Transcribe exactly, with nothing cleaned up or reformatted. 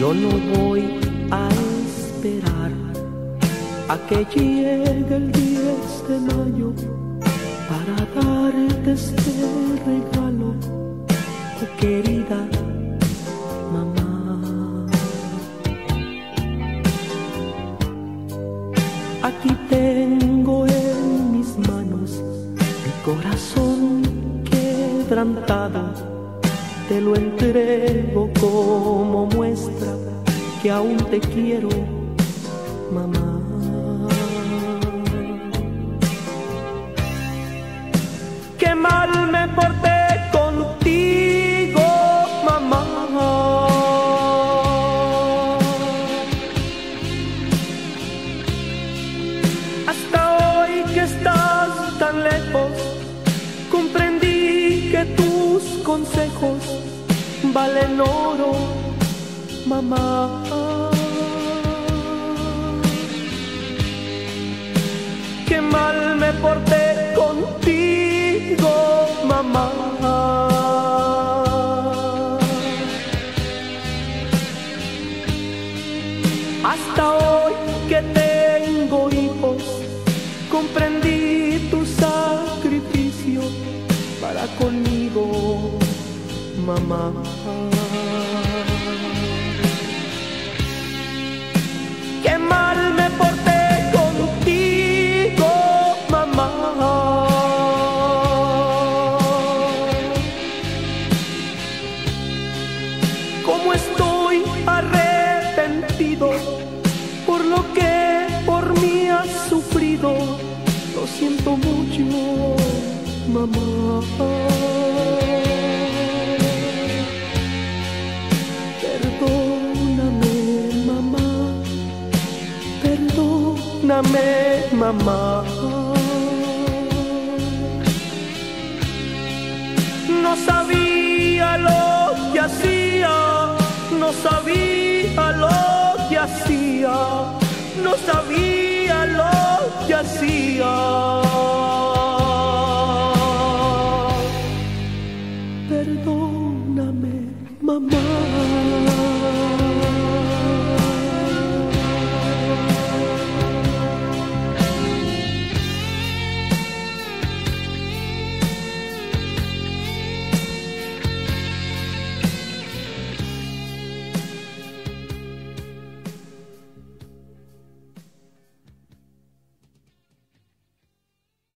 Yo no voy a esperar a que llegue el diez de mayo para darte este regalo, oh querida mamá. Aquí tengo en mis manos mi corazón quebrantado, te lo entrego como muestra que aún te quiero, mamá. Qué mal me porté contigo, mamá. Hasta hoy que estás tan lejos, comprendí que tus consejos valen oro, mamá. Qué mal me porté contigo, mamá. Hasta hoy que tengo hijos, comprendí tu sacrificio para conmigo, mamá. Qué mal me porté contigo, mamá. Cómo estoy arrepentido por lo que por mí has sufrido. Lo siento mucho, mamá. Perdóname, mamá. Perdóname, mamá. No sabía lo que hacía, no sabía lo que hacía, no sabía lo que hacía.